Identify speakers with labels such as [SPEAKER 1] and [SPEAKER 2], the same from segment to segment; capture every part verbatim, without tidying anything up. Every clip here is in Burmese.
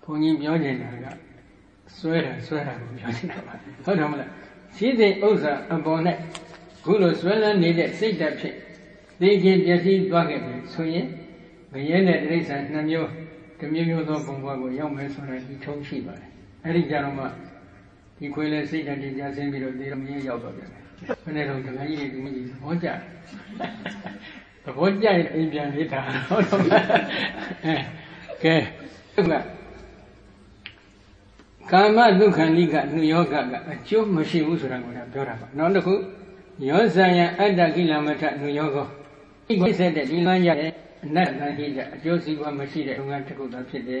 [SPEAKER 1] ဘုန်းကြီးပြောနေတာကဆွဲတာဆွဲတာကိုပြောနေတာပါဟုတ်တယ်မလားရှိတဲ့ဥစ္စာအပေါ်နဲ့ခုလိုဆွဲလန်းနေတဲ့စိတ်ဓာတ်ဖြစ်သိခြင်းပျက်စီးသွားခဲ့ပြီဆိုရင်ငရဲနဲ့တိရစ္ဆာန်နှစ်မျိုးတစ်မျိုးမျိုးသောဘုံဘဝကိုရောက်မယ်ဆိုတာဒီထုံးရှိပါတယ်အဲ့ဒီကြတော့မှဒီခွေးလဲစိတ်ဓာတ်ကြီးကြာဆင်းပြီးတော့ဒီတော့မင်းရောက်တော့ပြန်တယ်ဘယ်နဲ့တော့တခါကြီးတွေဒီမကြီးသဘောကျသဘောကျရင်အိမ်ပြန်လေးထားဟုတ်တော့အဲကဲဒုက္ခကာမဒုက္ခလိကနှုယောဂကအကျိုးမရှိဘူးဆိုတာကိုပြောတာပါနောက်တစ်ခုယောဇာယအတ္တကိလမထနှုယောဂဒီကိစ္စတဲ့ဒီလမ်းရတဲ့အနတ္တဟိတအကျိုးစီးပွားမရှိတဲ့လုပ်ငန်းတစ်ခုသာဖြစ်တယ်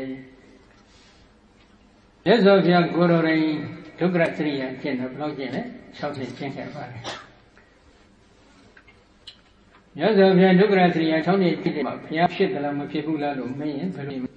[SPEAKER 1] ရသော်ပြကိုယ်တော်တိုင်ဒုက္ခစရိယကျင့်တော့ဘယ်လောက်ကျင့်လဲ၆နှစ်ကျင့်ခဲ့ပါတယ်ရသော်ပြဒုက္ခစရိယ၆နှစ်ကျင့်တယ်မှာဘုရားဖြစ်တယ်လားမဖြစ်ဘူးလားလို့မင်းရင်ဘယ်လိုဟမ်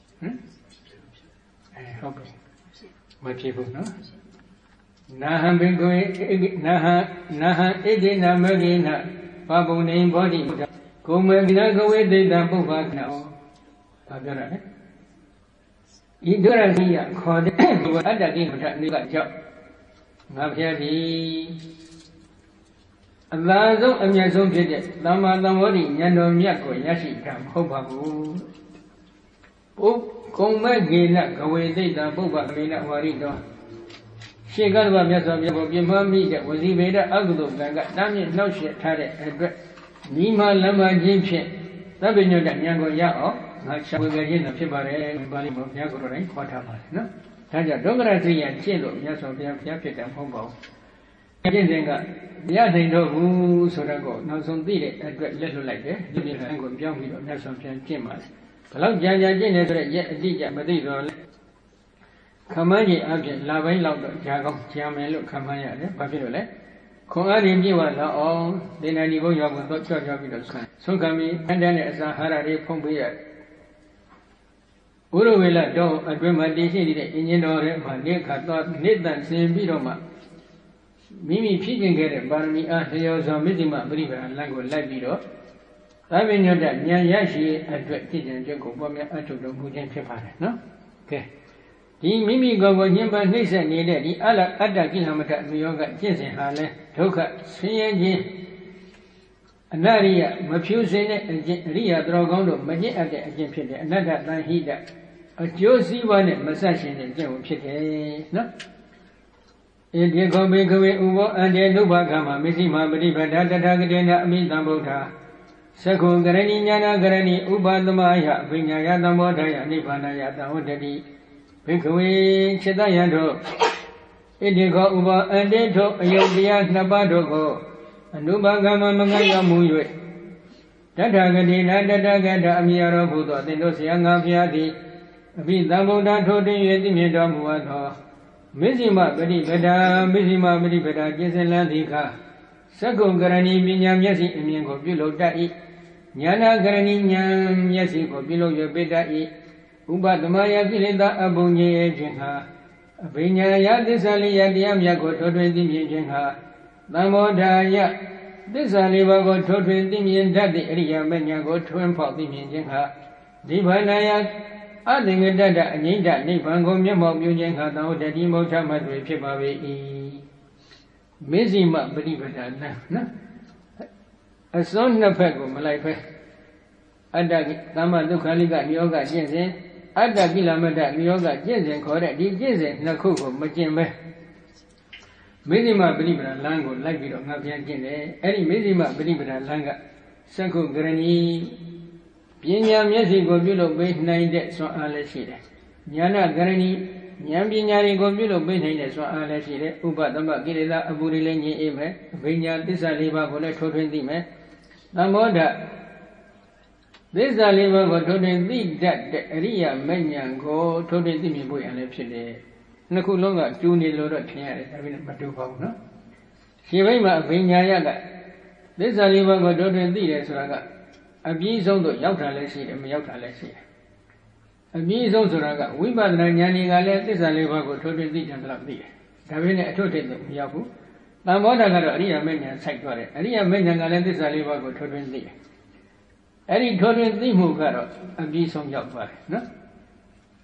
[SPEAKER 1] အဲဟုတ်ပြီမဖြစ်ဘူးနော်နာဟံဘိကွေနာဟနာဟဣတိနာမဂိနဘာဘုံနေဘောဓိကိုမေကိနကဝေဒိတံပုပ္ပါကနောဘာပြောရလဲဤဒုရတိယခေါ်တဲ့အတ္တကိမထနိကကြောင့်ငါဖျားသည်အသာဆုံးအမြတ်ဆုံးဖြစ်တဲ့သမ္မာသမ္ဗောဓိဉာဏ်တော်မြတ်ကိုရရှိတာမဟုတ်ပါဘူးပုကုံမဲ့ကေနကဝေသိတံပုပ္ပကေနဝါရိတောရှေကတ္တဗမြတ်စွာဘုရားကိုပြမမိတဲ့ဝစီဗေဒအကုသိုလ်ကံကတားမြစ်နှောက်ယှက်ထားတဲ့အတွက်ဒီမှာလမ်းမချင်းဖြင့်သဗ္ဗညုတဉာဏ်ကိုရအောင်ငါရှာဝေကြခြင်းဖြစ်ပါတယ်ပါဠိမှာဘုရားကိုယ်တော်တိုင်းခေါ်ထားပါတယ်နော်ဒါကြောင့်ဒုက္ခရစိယကျင့်လို့မြတ်စွာဘုရားဘုရားဖြစ်တယ်မဟုတ်ပါဘူးကျင့်စဉ်ကတရားနိုင်တော့ဘူးဆိုတော့ကိုနောက်ဆုံးသိတဲ့အတွက်လက်လွတ်လိုက်တယ်ဒီပြင်ကကိုပြောင်းပြီးတော့မြတ်စွာဘုရားကျင့်ပါတယ်ဘလောက်ကြာကြာကျင့်နေဆိုတဲ့ရက်အတိအကျမသိတော့လဲခမန်းကြီးအပြင်လာပိုင်းလောက်တော့ကြာကောင်းကြာမယ်လို့ခမန်းရတယ်ဘာဖြစ်လို့လဲခွန်အားရင်ပြည့်ဝလာအောင်ဒေနာဒီဘုံရောက်တော့ကြော့ကြော့ပြီးတော့ဆွမ်းဆုံးခံပြီးအတန်းနဲ့အစာဟာရတွေဖုံးပေးရဥရဝေလတော့အတွင်းမှာတည်ရှိနေတဲ့အင်ဂျင်တော်ရဲ့မှာနေခါတော့နေတန်ဆင်ပြီးတော့မှမိမိဖြစ်ကျင်ခဲ့တဲ့ပါရမီအားလျော်စွာမဇ္ဈိမပရိပဒါလမ်းကိုလိုက်ပြီးတော့သဗ္ဗညုတဉာဏ်ရရှိအတွက်ကြည်ကြံကြုတ်ကိုပေါ်များအထုတ်တော်မူခြင်းဖြစ်ပါတယ်နော်ကဲဒီမိမိကိုယ်ကိုညှဉ်းပန်းနှိပ်စက်နေတဲ့ဒီအလအတ္တကိလမထအယောဂကျင့်စဉ်ဟာလဲဒုက္ခဆင်းရဲခြင်းအနရိယမဖြူစင်တဲ့အကျင့်အရိယသတော်ကောင်းတို့မကျင့်အပ်တဲ့အကျင့်ဖြစ်တယ်အနတ္တတန်ဟိတအကျိုးစီးပွားနဲ့မဆက်ရှင်တဲ့အကျင့်ကိုဖြစ်တယ်နော်ဣတိခောဘေကဝေဥဘောအန္တေနုဘကမမစ္စည်းမပရိပဒတထာဂတေနအမိတံဗုဒ္ဓသက္ခုကရဏီညာနာကရဏီဥပသမယအဘိညာယသမောဒယနိဗ္ဗာနယသံဝတ္တိဘေကဝေจิตယံတို့ဣတိခောဥဘောအန္တေထိုအယုတ်တရားနှစ်ပါးတို့ကိုအနုဘကမမငတ်ရောက်မှု၍တထာဂတိနာတထာဂတအမြဲတော်ဘုသောသင်တို့ဆရာငါဖျားသည်အဘိဓမ္ဗုဒ္ဓထိုတင်၍သိမြင်တော်မူသောမဇ္ဈိမပရိပဒါမဇ္ဈိမပရိပဒါကျင့်စဉ်လန်းသည်ခါသက္ကုံကရဏီပညာမျက်စိအမြင်ကိုပြုလုပ်တတ်၏ဉာဏကရဏီဉာဏ်မျက်စိကိုပြုလုပ်၍ပိတ္တ၏ဥပသမယကိလေသာအဘုံကြီးခြင်းဟာအဘိညာယသစ္စာလေးရတရားမြတ်ကိုထိုးထွင်းသိမြင်ခြင်းဟာသံမောဓာယသစ္စာလေးပါးကိုထိုးထွင်းသိမြင်တတ်သည့်အရိယာမဉ္ဇဉ်ကိုထွန်းဖောက်သိမြင်ခြင်းဟာဒီဘာနာယအသင်္ကတတအငိမ့်တနိဗ္ဗာန်ကိုမျက်မှောက်ပြုခြင်းဟာသောတတိမုဋ္ဌမသွေဖြစ်ပါ၏မဇ္ဈိမပရိပဒါနနော်အစွန်းနှစ်ဖက်ကိုမလိုက်ဖဲအတ္တသမ္မာဒုက္ခလိကနိယောဂကျင့်စဉ်အတ္တကိလမတ္တနိယောဂကျင့်စဉ်ခေါ်တဲ့ဒီကျင့်စဉ်နှစ်ခုကိုမကျင့်ပဲမဇ္ဈိမပရိပဒါလမ်းကိုလိုက်ပြီးတော့ငါပြန်ကျင့်တယ်အဲ့ဒီမဇ္ဈိမပရိပဒါလမ်းကသက္ခုကရဏီပညာမျက်စိကိုပြုလုပ်ပေးနိုင်တဲ့စွမ်းအားလည်းရှိတယ်ဉာဏကရဏီဉာဏ်ပညာတွေကိုပြုလုပ်ပေးနိုင်တဲ့စွမ်းအားလည်းရှိတယ်ဥပသမကိလေသာအပူတွေလည်းငြိမ်းအေးမယ်အဘိညာသစ္စာလေးပါးကိုလည်းထိုးထွင်းသိမယ်သမောဓသစ္စာလေးပါးကိုထိုးထွင်းသိတတ်တဲ့အရိယာမဉ္ဇဉ်ကိုထိုးထွင်းသိမြင်ဖို့ရလည်းဖြစ်တယ်နှစ်ခုလုံးကကျူးနေလို့တော့ထင်ရတယ်ဒါပေမဲ့မတူပါဘူးနော်ရှင်းဘိမှာအဘိညာယကသစ္စာလေးပါးကိုထိုးထွင်းသိတယ်ဆိုတာကအပြည့်ဆုံးတော့ရောက်တာလည်းရှိတယ်မရောက်တာလည်းရှိတယ်အပြည့်ဆုံးဆိုတာကဝိပဿနာဉာဏ်တွေကလည်းသစ္စာလေးပါးကိုထိုးထွင်းသိတယ်လို့သိတယ်ဒါပေမဲ့အထွတ်ထိပ်တော့မရောက်ဘူးသံဘောဓကတော့အရိယာမဉ္ဇဉ်စိုက်သွားတယ်အရိယာမဉ္ဇဉ်ကလည်းသစ္စာလေးပါးကိုထိုးထွင်းသိတယ်အဲ့ဒီထိုးထွင်းသိမှုကတော့အပြည့်ဆုံးရောက်သွားတယ်နော်ဒ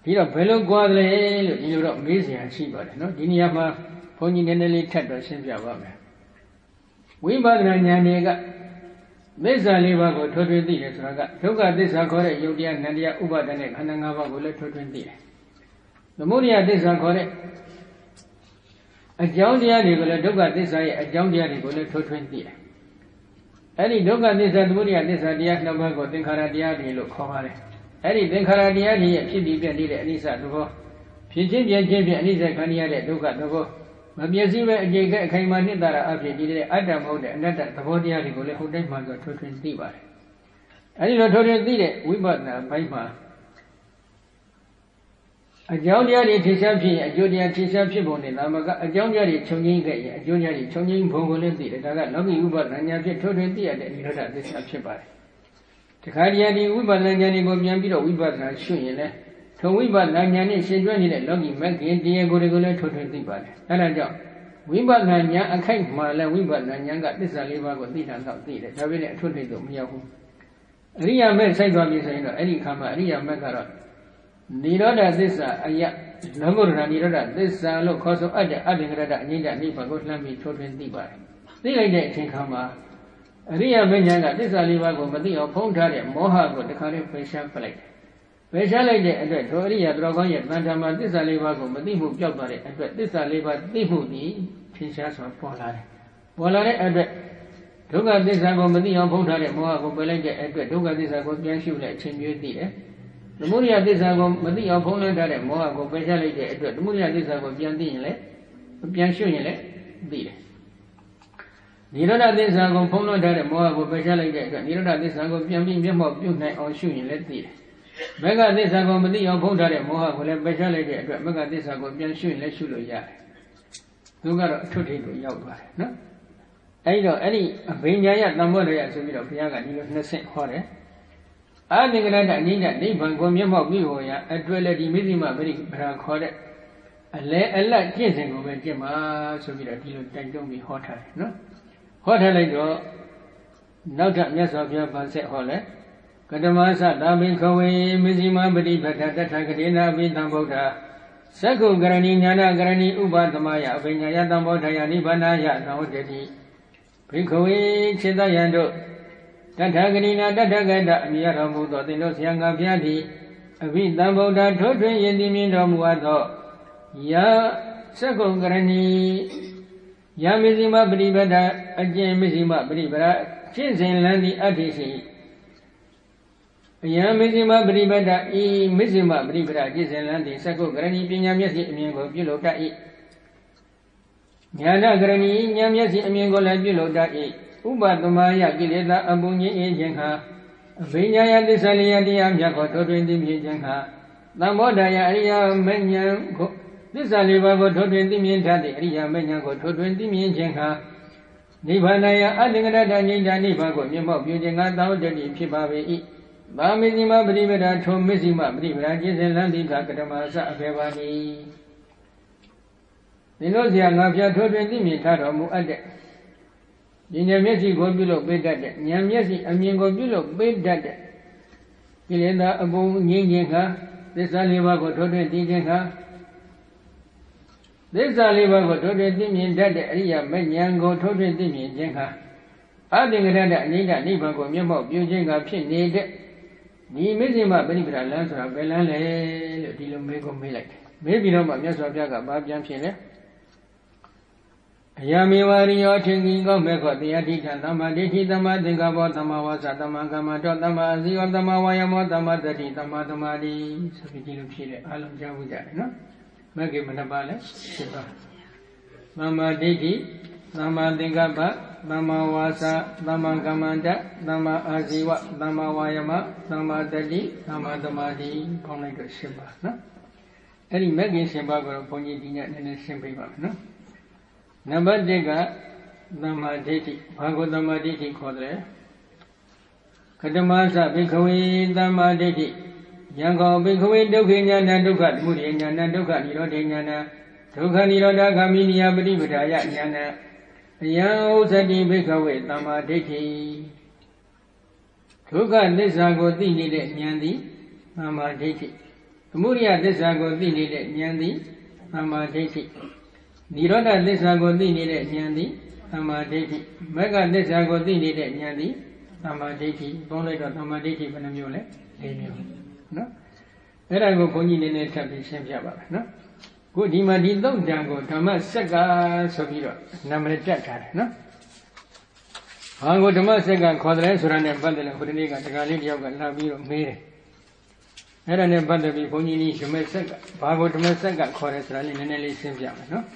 [SPEAKER 1] ဒီတော့ဘယ်လိုကြွားလဲလို့ဒီလိုတော့မေးစရာရှိပါတယ်နော်ဒီနေရာမှာဘုန်းကြီးနည်းနည်းလေးထပ်တော့ရှင်းပြပါမယ်ဝိပဿနာဉာဏ်တွေကသစ္စာလေးပါးကိုထွတ်ထွင်းသိတယ်ဆိုတာကဒုက္ခသစ္စာခေါ်တဲ့ယုတ်တရားနံတရားဥပါဒနဲ့ခန္ဓာ၅ပါးကိုလည်းထွတ်ထွင်းသိတယ်သမုဒယသစ္စာခေါ်တဲ့အကြောင်းတရားတွေကိုလည်းဒုက္ခသစ္စာရဲ့အကြောင်းတရားတွေကိုလည်းထွတ်ထွင်းသိတယ်အဲ့ဒီဒုက္ခသစ္စာသမုဒယသစ္စာတရားနှစ်ပါးကိုသင်္ခါရတရားတွေလို့ခေါ်ပါတယ်အဲ့ဒီသင်္ခါရတရားတွေရဲ့ဖြစ်ပြီးပြည့်နေတဲ့အနိစ္စသဘောဖြစ်ချင်းပြည့်ချင်းပြည့်အနိစ္စခံရတဲ့ဒုက္ခသဘောမပြည့်စည်ပဲအကျိတ်ကအခိုင်အမာနှစ်သာရအဖြစ်ဒီတဲ့အတ္တမဟုတ်တဲ့အနတ္တသဘောတရားတွေကိုလည်းဟုတ်တိုင်းမှဆိုထွတ်ထွင်းသိပါတယ်အဲဒီလိုထွတ်ထွင်းသိတဲ့ဝိပဿနာဘိုင်းမှာအကြောင်းတရားတွေထင်ရှားဖြစ်ရင်အကျိုးတရားထင်ရှားဖြစ်ပုံနဲ့နာမကအကြောင်းတရားတွေခြုံငိမ့်ခဲ့ရင်အကျိုးတရားတွေခြုံငိမ့်ဘုံကိုလည်းသိတယ်ဒါကလောကီဥပဒနာဉာဏ်ဖြင့်ထွတ်ထွင်းသိရတဲ့နိရောဓသစ္စာဖြစ်ပါတယ်တခါတည်းဒီဝိပဿနာဉာဏ်တွေကိုပြန်ပြီးတော့ဝိပဿနာရှုရင်လည်းထုံဝိပဿနာဉာဏ်နဲ့ရှင်တွဲနေတဲ့လောကီမဂ္ဂင်တရားကိုတွေကိုလည်းထွတ်ထွင်းသိပါတယ်အဲဒါကြောင့်ဝိပဿနာဉာဏ်အခိုက်မှလည်းဝိပဿနာဉာဏ်ကသစ္စာလေးပါးကိုသိတာတော့သိတယ်ဒါပေမဲ့အထွတ်ထိပ်တော့မရောက်ဘူးအရိယာမဲ့စိုက်သွားပြီဆိုရင်တော့အဲ့ဒီခါမှာအရိယာမဲ့ကတော့နိရောဓသစ္စာအယလောကုတ္တရာနိရောဓသစ္စာလို့ခေါ်ဆိုအပ်တဲ့အဘိဓမ္မာရအငိမ့်တနိဗ္ဗာန်ကိုလှမ်းပြီးထွတ်ထွင်းသိပါတယ်သိလိုက်တဲ့အချိန်ခါမှာအရိယာမဲ့ဉာဏ်ကသစ္စာလေးပါးကိုမသိအောင်ဖုံးထားတဲ့မောဟကိုတခါလေးပယ်ရှားပလိုက်တယ်ပယ်ရှားလိုက်တဲ့အတွက်ဒုအရိယာတော်ကောင်းရဲ့တန်ထာမှာသစ္စာလေးပါးကိုမသိမှုပျောက်သွားတဲ့အတွက်သစ္စာလေးပါးသိမှုသည်ထင်ရှားစွာပေါ်လာတယ်ပေါ်လာတဲ့အတွက်ဒုက္ခသစ္စာကိုမသိအောင်ဖုံးထားတဲ့မောဟကိုပယ်လိုက်တဲ့အတွက်ဒုက္ခသစ္စာကိုပြန်ရှုတဲ့အချိန်မျိုးသိတယ်သမုဒယသစ္စာကိုမသိအောင်ဖုံးလွှမ်းထားတဲ့မောဟကိုပယ်ရှားလိုက်တဲ့အတွက်သမုဒယသစ္စာကိုပြန်သိရင်လည်းပြန်ရှုရင်လည်းသိတယ်နိရောဓသစ္စာကိုဖုံးလွှမ်းထားတဲ့မောဟကိုပယ်ရှားလိုက်တဲ့အတွက်နိရောဓသစ္စာကိုပြန်ပြီးမျက်မှောက်ပြုနိုင်အောင်ရှုရင်လည်းသိတယ်မဂ္ဂသစ္စာကိုမသိအောင်ဖုံးထားတဲ့မောဟကိုလည်းပယ်ရှားလိုက်တဲ့အတွက်မဂ္ဂသစ္စာကိုပြန်ရှုရင်လည်းရှုလို့ရတယ်သူကတော့အထွတ်ထိပ်ကိုရောက်သွားတယ်နော်အဲဒီတော့အဲ့ဒီအဘိညာယသံဘောဓယဆိုပြီးတော့ဘုရားကဒီလိုနှစ်ဆင့်ဟောတယ်အာသင်္ကရတအငိမ့်တဲ့နိဗ္ဗာန်ကိုမျက်မှောက်ပြီးဟောရအတွက်လည်းဒီမိသိမပရိပရာခေါ်တဲ့အလဲအလတ်ကျင့်စဉ်ကိုပဲကျင့်ပါဆိုပြီးတော့ဒီလိုတိုက်တွန်းပြီးဟောထားတယ်နော်ဟောထားလိုက်တော့နောက်ထပ်မြတ်စွာဘုရားဗာဆက်ဟောလဲကတမသသာဘိခဝေမိသိမပရိပတ္ထတထကတိနာဘိသံဗုဒ္ဓသက္ကုကရဏီညာနာကရဏီဥပသမယအဘိညာယသံဘောဓယနိဗ္ဗာနယသံဝတ္တိဘိခဝေခြေတယံတို့တထဂရိနာတထဂတအမြဲတော်မူသောသင်တို့ဆရာငါဘုရားသည်အဘိသံဗုဒ္ဓထိုးထွင်းယဉ်သိမြင်တော်မူအပ်သောယသက္ကုကရဏီယမိသိမပရိပတ္ထအကျင့်မိသိမပရိပရာရှင်းစဉ်လန်းသည့်အတ္တိရှိအယံမိသိမပရိပတ္ထဤမိသိမပရိပရာရှင်းစဉ်လန်းသည့်သက္ကုကရဏီပညာမျက်စိအမြင်ကိုပြုလုပ်တတ်၏ညာနာကရဏီဉာဏ်မျက်စိအမြင်ကိုလည်းပြုလုပ်တတ်၏ဥပသမယကိလေသာအပုညင်းအင်းခြင်းခါအဘိညာယသစ္စာလေးရတရားမြတ်ကိုထိုးထွင်းသိမြင်ခြင်းခါသံဘောဓယအရိယမဉ္ဇဉ်ကိုသစ္စာလေးပါးကိုထိုးထွင်းသိမြင်တတ်သည့်အရိယမဉ္ဇဉ်ကိုထိုးထွင်းသိမြင်ခြင်းခါနိဗ္ဗာန်ယအသင်္ကရတငြိမ့်တာနိဗ္ဗာန်ကိုမျက်မှောက်ပြုခြင်းကသောတတိဖြစ်ပါပေ၏သာမိသိမပရိပဒထိုမစ္စိမပရိပဒကျင့်စဉ်လမ်းတိကကတမအစအဘေပါနိသင်တို့ဆရာငါဖျားထိုးထွင်းသိမြင်ထားတော်မူအပ်တဲ့ဉာဏ်မျက်စိကိုပြုလုပ်ပေးတတ်တဲ့ဉာဏ်မျက်စိအမြင်ကိုပြုလုပ်ပေးတတ်တဲ့ကိလေသာအပုံငြိမ်းခြင်းခါသစ္စာလေးပါးကိုထိုးထွင်းသိခြင်းခါသစ္စာလေးပါးကိုထိုးထွင်းသိမြင်တတ်တဲ့အရိယာမဉ္ဇဉ်ကိုထိုးထွင်းသိမြင်ခြင်းခါအသင်္ကရတအနိဒနိဗ္ဗာန်ကိုမျက်မှောက်ပြုခြင်းကဖြစ်နေတဲ့ဒီမစ္စိမပရိပဒလမ်းဆိုတာဘယ်လမ်းလဲလို့ဒီလိုမေးကိုမေးလိုက်တယ်မေးပြီးတော့မှမြတ်စွာဘုရားကဘာပြန်ဖြစ်လဲအယမေဝရိယောထင်ကြီးကောမဲ့ခောတရားတိထသမ္မာဒိဋ္ဌိသမ္မာသင်္ကပ္ပသမ္မာဝါစာသမ္မာကမ္မတောသမ္မာအာဇီဝသမ္မာဝါယမောသမ္မာတတိသမ္မာသမာဓိဆိုပြီးဒီလိုဖြစ်တယ်အားလုံးကြားဖို့ကြတယ်နော်မဂ္ဂင်မနှပါလဲဖြစ်ပါသမ္မာဒိဋ္ဌိသမ္မာသင်္ကပ္ပသမ္မာဝါစာသမ္မာကမ္မန္တသမ္မာအာဇီဝသမ္မာဝါယမသမ္မာတတိသမ္မာသမာဓိပေါင်းလိုက်တော့ရှင်းပါနော်အဲ့ဒီမဂ္ဂင်ရှင်းပါကတော့ဘုန်းကြီးဒီညနည်းနည်းရှင်းပေးပါမယ်နော်နံပါတ်တစ်ကသမ္မာဒိဋ္ဌိဘာကိုသမ္မာဒိဋ္ဌိခေါ်တယ်ကတမသဘိခဝေသမ္မာဒိဋ္ဌိယံခောဘိခဝေဒုက္ခဉာဏဒုက္ခသမုဒယဉာဏဒုက္ခនិရောဓဉာဏဒုက္ခនិရောဓဂ ामि နိယပฏิပဒါယဉာဏအယံဥစ္စတိဘိခဝေသမ္မာဒိဋ္ဌိဒုက္ခသစ္စာကိုသိနေတဲ့ဉာဏ်သည်သမ္မာဒိဋ္ဌိသမုဒိယသစ္စာကိုသိနေတဲ့ဉာဏ်သည်သမ္မာဒိဋ္ဌိနိရောဓသစ္စာကိုသိနေတဲ့ဉာဏ်သည်သမ္မာဒိဋ္ဌိမဂ္ဂသစ္စာကိုသိနေတဲ့ဉာဏ်သည်သမ္မာဒိဋ္ဌိပေါင်းလိုက်တော့သမ္မာဒိဋ္ဌိဘယ်နှမျိုးလဲ၄မျိုးနော်အဲ့ဒါကိုဘုန်းကြီးနည်းနည်းထပ်ပြီးရှင်းပြပါမယ်နော်ခုဒီမှာဒီသုတ်တံကိုဓမ္မစက္ကဆိုပြီးတော့နာမည်တက်ထားတယ်နော်ဘာကိုဓမ္မစက္ကခေါ်တယ်ဆိုတာနဲ့ပတ်သက်လို့ခုဒီနေ့ကတက္ကလေးတယောက်ကလာပြီးတော့မေးတယ်အဲ့ဒါနဲ့ပတ်သက်ပြီးဘုန်းကြီးကြီးဓမ္မစက္ကဘာကိုဓမ္မစက္ကခေါ်တယ်ဆိုတာလေးနည်းနည်းလေးရှင်းပြမယ်နော်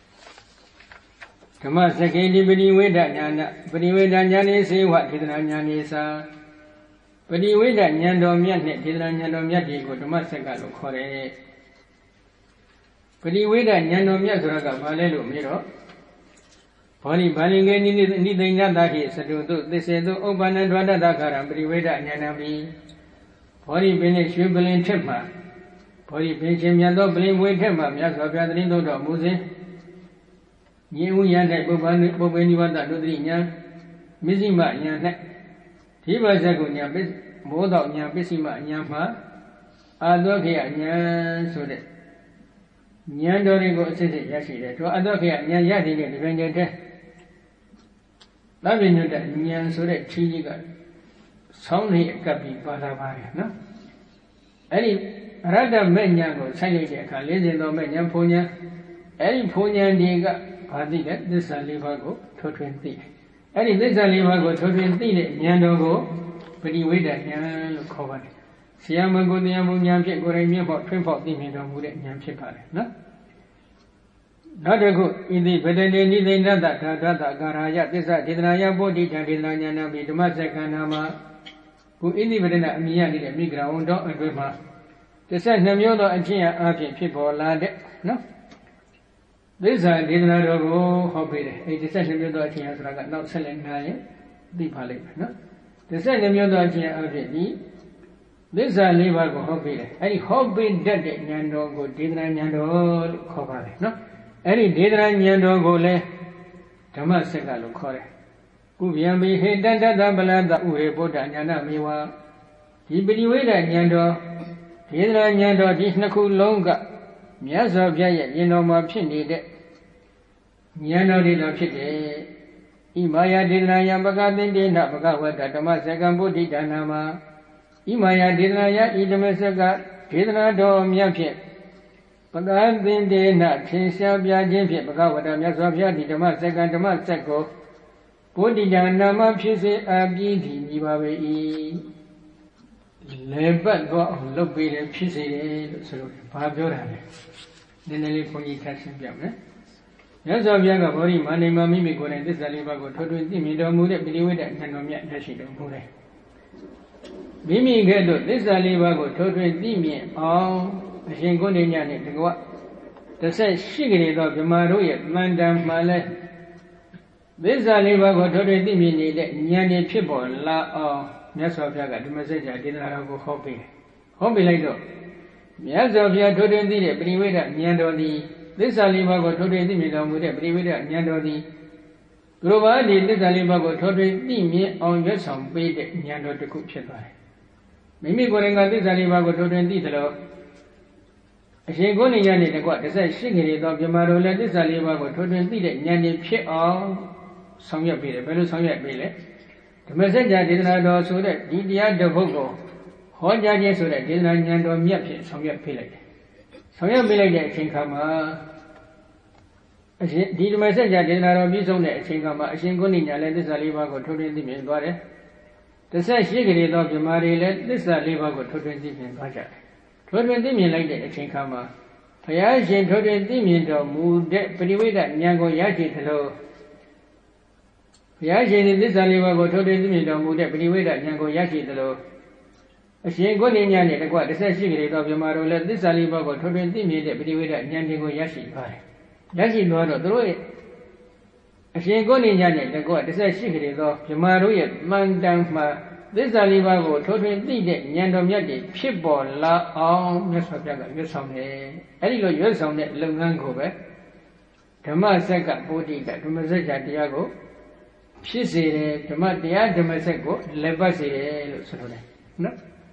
[SPEAKER 1] ဓမ္မစက္ကေတိပရိဝေဒညာနာပရိဝေဒညာနေစေဝဒေသနာညာနေစာပရိဝေဒဉာဏ်တော်မြတ်နဲ့ဒေသနာဉာဏ်တော်မြတ်တွေကိုဓမ္မစက္ကလို့ခေါ်တယ်ပရိဝေဒဉာဏ်တော်မြတ်ဆိုတာကဘာလဲလို့မေးတော့ဘောဓိဘာလင်ကေနိနိသိဉ္ဇတာတိသတုတုသစ္စေတုဥပ္ပန္နဒွါဒတခါရံပရိဝေဒဉာဏ်ပိဘောဓိပင်နဲ့ရွှေပလင်ထက်မှာဘောဓိပင်ရှင်မြတ်သောပလင်ဝေထက်မှာမြတ်စွာဘုရားသတိတော်တော်မူစဉ်ဉာဏ်ဥယျာ၌ပုပ္ပန်ပုပ္ပေနိဝတ္တဒုတိဉာဏ်မစ္စည်းမဉာဏ်၌ဒီပါဇက်ကိုဉာဏ်ပစ္စမိုးတော်ဉာဏ်ပစ္စည်းမဉာဏ်မှာအာသောခေယဉာဏ်ဆိုတဲ့ဉာဏ်တော်တွေကိုအစစ်စစ်ရရှိတယ်တို့အာသောခေယဉာဏ်ရရှိတဲ့ဒီပိုင်းတဲ့သဗ္ဗညုတဉာဏ်ဆိုတဲ့ခြေကြီးကဆောင်းနေအကပ်ပြီးပါလာပါတယ်နော်အဲ့ဒီအရဟတမေဉာဏ်ကိုဆိုင်လိုက်တဲ့အခါလေးစင်တော်မေဉာဏ်ဖုန်ဉာဏ်အဲ့ဒီဖုန်ဉာဏ်တွေကဘာသိလဲသစ္စာလေးပါးကိုထွထွင်သိတယ်အဲ့ဒီသစ္စာလေးပါးကိုထွထွင်သိတဲ့ဉာဏ်တော်ကိုပရိဝေဒဉာဏ်လို့ခေါ်ပါတယ်ဆရာမဂုဏ်တရားဘုံဉာဏ်ဖြင့်ကိုယ်တိုင်မျက်ပေါက်ထွန်းပေါက်သိမြင်တော်မူတဲ့ဉာဏ်ဖြစ်ပါတယ်နော်နောက်တစ်ခုဣတိပတတေနိသိဏတ္တဓာတ္တကာရာယသစ္စာဒေသနာယပုဒ္ဓိတံဒေသနာဉာဏ်ပိဓမ္မစက္ကနာမှာခုဣတိပတနာအမြင်ရနေတဲ့မိဂရာဝန်တော်အတွင်းမှာတစ်ဆက်နှစ်မျိုးသောအချင်းအဖြစ်ဖြစ်ပေါ်လာတဲ့နော်သစ္စာဒေသနာတော်ကိုဟောပေးတယ်အဲဒီတစ်ဆက်နှစ်မျိုးသောအချင်းအဆိုတာကနောက်ဆက်လက်နာရင်သိပါလိမ့်မယ်နော်တစ်ဆက်နှစ်မျိုးသောအချင်းအဖြစ်ဒီသစ္စာလေးပါးကိုဟောပေးတယ်အဲဒီဟောပေးတတ်တဲ့ဉာဏ်တော်ကိုဒေသနာဉာဏ်တော်လို့ခေါ်ပါတယ်နော်အဲ့ဒီဒေသနာဉာဏ်တော်ကိုလည်းဓမ္မစက္ကလို့ခေါ်တယ်ကုဗျံမိဟေတတ္တပလတ္တဥဟေဗုဒ္ဓဉာဏမေဝဒီပရိဝေဒဉာဏ်တော်ဒေသနာဉာဏ်တော်ဒီနှစ်ခုလုံးကမြတ်စွာဘုရားရဲ့ဉာဏ်တော်မှာဖြစ်နေတဲ့ဉာဏ်တော်တွေသာဖြစ်တယ်ဣမာယဒေသနာယံပကသင်္တေနဘဂဝတ္တဓမ္မစက္ကံဗုဒ္ဓိဒါနာမှာဣမာယဒေသနာယဤဓမ္မစက္ကဒေသနာတော်မြတ်ဖြင့်ပကသင်္တေနထင်ရှားပြခြင်းဖြင့်ဘဂဝတ္တမြတ်စွာဘုရားဒီဓမ္မစက္ကံဓမ္မစက္ကိုဗုဒ္ဓိဒါနာမှာဖြစ်စေအပြီးဒီမိပါပေ၏လေပတ်တော့အောင်လုပ်ပေးတယ်ဖြစ်စေတယ်လို့ဆိုလို့ဘာပြောတာလဲနည်းနည်းလေးခွန်ကြီးထပ်ရှင်းပြမယ်မြတ်စွာဘုရားကဗောဓိမာနေမှာမိမိကိုယ်တိုင်သစ္စာလေးပါးကိုထွထွသိမြင်တော်မူတဲ့ပရိဝေဒဉာဏ်တော်မြတ်ရရှိတော်မူတယ်မိမိကဲ့သို့သစ္စာလေးပါးကိုထွထွသိမြင်အောင်အရှင်ကိုယ်နေညနဲ့တကွတစ်ဆက်ရှိကြသောဗြဟ္မာတို့ရဲ့တန်တံမှလည်းသစ္စာလေးပါးကိုထွထွသိမြင်နေတဲ့ဉာဏ်နဲ့ဖြစ်ပေါ်လာအောင်မြတ်စွာဘုရားကဓမ္မစကြာဒေသနာတော်ကိုဟောပေးတယ်ဟောပေးလိုက်တော့မြတ်စွာဘုရားထွထွသိတဲ့ပရိဝေဒဉာဏ်တော်သည်သစ္စာလေးပါးကိုထွထွသိမြင်တော်မူတဲ့ပရိဝေဒဉာဏ်တော်သည်သူတို့ဘာဒီသစ္စာလေးပါးကိုထွထွသိမြင်အောင်ရွတ်ဆောင်ပေးတဲ့ဉာဏ်တော်တစ်ခုဖြစ်သွားတယ်မိမိကိုယ်တိုင်ကသစ္စာလေးပါးကိုထွထွသိသလိုအရှင်ကိုယ်နေရတဲ့တကွတစ်ဆက်ရှိကြသောဗြဟ္မာတို့လည်းသစ္စာလေးပါးကိုထွထွသိတဲ့ဉာဏ်နဲ့ဖြစ်အောင်ဆောင်ရွက်ပေးတယ်ဘယ်လိုဆောင်ရွက်ပေးလဲဓမ္မစကြာဒေသနာတော်ဆိုတဲ့ဒီတရားတစ်ပုဒ်ကိုဟောကြားခြင်းဆိုတဲ့ဒေသနာဉာဏ်တော်မြတ်ဖြင့်ဆောင်ရွက်ပေးလိုက်တယ်ဆောင်ရွက်ပေးလိုက်တဲ့အချိန်ခါမှာအရှင်ဒီဓမ္မစကြာဒေသနာတော်ပြီးဆုံးတဲ့အချိန်ခါမှာအရှင်ကိုယ်နေညာလည်းသစ္စာလေးပါးကိုထွထွသိမြင်သွားတယ်တစ်ဆက်ရှိကြသောဗြဟ္မာတွေလည်းသစ္စာလေးပါးကိုထွထွသိမြင်သွားကြတယ်ထွထွသိမြင်လိုက်တဲ့အချိန်ခါမှာဘုရားရှင်ထွထွသိမြင်တော်မူတဲ့ပရိဝေဒဉာဏ်ကိုရရှိသလိုဘုရားရှင်သစ္စာလေးပါးကိုထွထွသိမြင်တော်မူတဲ့ပရိဝေဒဉာဏ်ကိုရရှိသလိုအရှင်ကိုယ်နေညာနဲ့တကွတစ်ဆက်ရှိကြသောဗြဟ္မာတို့လည်းသစ္စာလေးပါးကိုထွထွသိမြင်တဲ့ပရိဝေဒဉာဏ်တွေကိုရရှိပါတယ်ရရှိသွားတော့သူတို့ရဲ့အရှင်ကိုယ်နေညာနဲ့တကွတစ်ဆက်ရှိကြသောဗြဟ္မာတို့ရဲ့မှန်တမ်းမှသစ္စာလေးပါးကိုထွထွသိတဲ့ဉာဏ်တော်မြတ်တွေဖြစ်ပေါ်လာအောင်မြတ်စွာဘုရားကရွတ်ဆောင်တယ်အဲ့ဒီလိုရွတ်ဆောင်တဲ့လုပ်ငန်းကိုပဲဓမ္မစက္ကဗုဒ္ဓိတဓမ္မစကြာတရားကိုဖြစ်စေတယ်ဓမ္မတရားဓမ္မစက်ကိုလက်ပတ်စေတယ်လို့ဆိုလိုတယ်နော်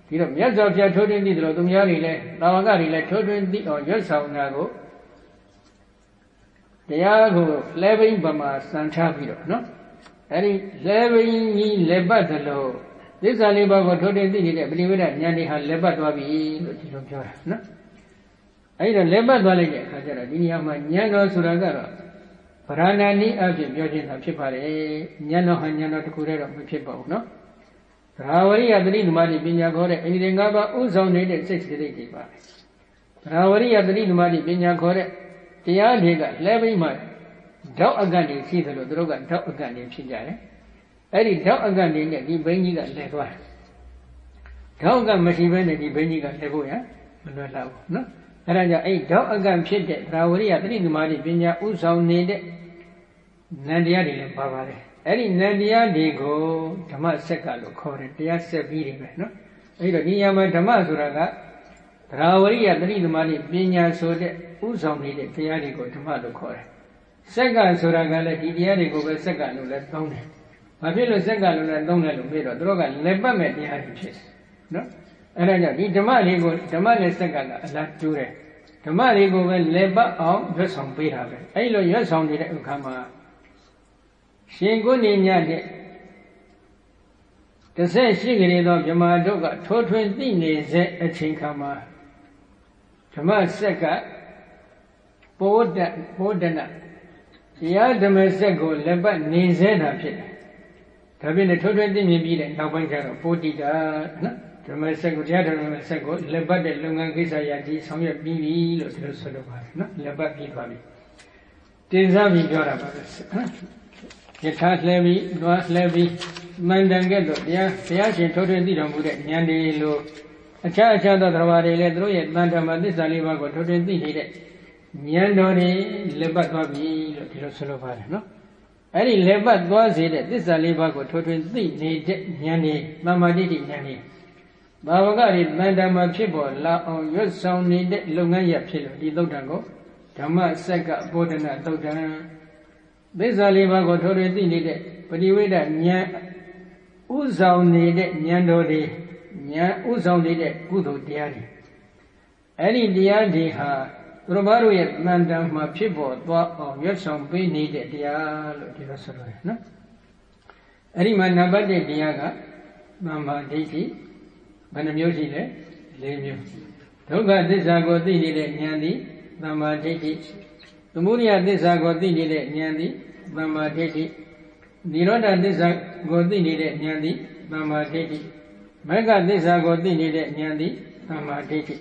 [SPEAKER 1] ဒီတော့မြတ်စွာဘုရားထိုးထွင်းသိတယ်လို့သူများတွေလည်းတာဝကတွေလည်းထိုးထွင်းသိအောင်ရွတ်ဆောင်တာကိုတရားကိုလဲဘိန်းပမာစံထားပြီးတော့နော်အဲ့ဒီလဲဘိန်းကြီးလက်ပတ်သလိုသစ္စာလေးပါးကိုထိုးထွင်းသိနေတဲ့ပရိဝေဒဉာဏ်တွေဟာလက်ပတ်သွားပြီလို့ဒီလိုပြောတာနော်အဲ့ဒီတော့လက်ပတ်သွားလိုက်တဲ့အခါကျတော့ဒီနေရာမှာဉာဏ်တော်ဆိုတာကတော့ဗရဏာနိအဖြစ်ပြောခြင်းသာဖြစ်ပါတယ်ဉာဏ်တော်ဟာဉာဏ်တော်တစ်ခုတည်းတော့မဖြစ်ပါဘူးနော်သရဝရိယသတိဓမ္မတိပညာခေါ်တဲ့အိန္ဒိယ၅ပါးဥဆောင်နေတဲ့စိတ်စိတ်တွေပါပဲသရဝရိယသတိဓမ္မတိပညာခေါ်တဲ့တရားတွေကလဲဘိမှဓောက်အကန့်တွေရှိသလိုသူတို့ကဓောက်အကန့်တွေဖြစ်ကြတယ်အဲ့ဒီဓောက်အကန့်တွေနဲ့ဒီဘိန်းကြီးကလဲသွားတယ်ဓောက်အကန့်မရှိဘဲနဲ့ဒီဘိန်းကြီးကလဲဖို့ရမလွယ်တော့ဘူးနော်အဲ့ဒါကြောင့်အဲ့ဓောက်အကန့်ဖြစ်တဲ့သရဝရိယသတိဓမ္မတိပညာဥဆောင်နေတဲ့နန္တရားတွေလည်းပါပါတယ်အဲ့ဒီနန္တရားတွေကိုဓမ္မစက်ကလို့ခေါ်တယ်တရားဆက်ပြီးတယ်ပဲနော်အဲ့တော့ဒီညမှာဓမ္မဆိုတာကသရဝရိယသတိဓမ္မတိပညာဆိုတဲ့ဥဆောင်နေတဲ့တရားတွေကိုဓမ္မလို့ခေါ်တယ်စက်ကဆိုတာကလည်းဒီတရားတွေကိုပဲစက်ကလို့လည်းသုံးတယ်ဘာဖြစ်လို့စက်ကလို့လည်းသုံးတယ်လို့ပြောတော့သူတို့ကလက်ပတ်မဲ့တရားတွေဖြစ်တယ်နော်အဲ့ဒါကြောင့်ဒီဓမ္မတွေကိုဓမ္မနဲ့စက်ကကအလားတူတယ်ဓမ္မတွေကိုပဲလက်ပတ်အောင်ရွတ်ဆောင်ပေးတာပဲအဲ့လိုရွတ်ဆောင်နေတဲ့အခါမှာရှင်ကိုနေညတဲ့တစ်ဆက်ရှိကြတဲ့သောမြမတို့ကထိုးထွင်းသိနေစေအချိန်ခါမှာဓမ္မစက်ကပိုးတပိုးတနာတရားဓမ္မစက်ကိုလက်ပတ်နေစေတာဖြစ်တယ်ဒါဖြင့်လည်းထိုးထွင်းသိမြင်ပြီးတဲ့နောက်ပိုင်းကျတော့ပိုးတိတာနော်ဓမ္မစက်ကိုတရားဓမ္မစက်ကိုလက်ပတ်တဲ့လုပ်ငန်းကိစ္စရာကြီးဆောင်ရွက်ပြီးပြီလို့ဒီလိုဆိုလိုပါတယ်နော်လက်ပတ်ပြီးသွားပြီတင်စားပြီးပြောတာပါပဲနော်ယထာလှဲပြီး၊သွားလှဲပြီးမှန်တန်ကဲ့သို့တရားဘုရားရှင်ထိုးထွင်းသိတော်မူတဲ့ဉာဏ်တွေလိုအခြားအခြားသောတရားတွေလည်းသူတို့ရဲ့တန်တမာသစ္စာလေးပါးကိုထိုးထွင်းသိနေတဲ့ဉာဏ်တော်တွေလက်ပတ်သွားပြီလို့ဒီလိုဆိုလိုပါတယ်နော်အဲ့ဒီလက်ပတ်သွားစေတဲ့သစ္စာလေးပါးကိုထိုးထွင်းသိနေတဲ့ဉာဏ်တွေသမ္မာတိတိဉာဏ်တွေဘာဝကတွေတန်တမာဖြစ်ပေါ်လာအောင်ရွတ်ဆောင်နေတဲ့လုပ်ငန်းရဖြစ်လို့ဒီသုတ်တံကိုဓမ္မစက်ကဘောဓနာသုတ်တံသစ္စာလေးပါးကိုထိုးထွင်းသိနေတဲ့ပရိဝေဒဉာဏ်ဥဆောင်နေတဲ့ဉာဏ်တော်တွေဉာဏ်ဥဆောင်နေတဲ့ကုသိုလ်တရားတွေအဲ့ဒီတရားတွေဟာသူတော်ဘာတို့ရဲ့တန်တံမှာဖြစ်ပေါ်သွားအောင်ရွတ်ဆောင်ပေးနေတဲ့တရားလို့ဒီလိုဆိုရတယ်နော်အဲ့ဒီမှာနံပါတ်၁တရားကသမ္မာဒိဋ္ဌိဘယ်နှမျိုးရှိလဲ၄မျိုးဒုက္ခသစ္စာကိုသိနေတဲ့ဉာဏ်သည်သမ္မာဒိဋ္ဌိသမုဒယသစ္စာကိုသိနေတဲ့ဉာဏ်သည်သမ္မာဒိဋ္ဌိនិရောဓသစ္စာကိုသိနေတဲ့ဉာဏ်သည်သမ္မာဒိဋ္ဌိမဂ္ဂသစ္စာကိုသိနေတဲ့ဉာဏ်သည်သမ္မာဒိဋ္ဌိ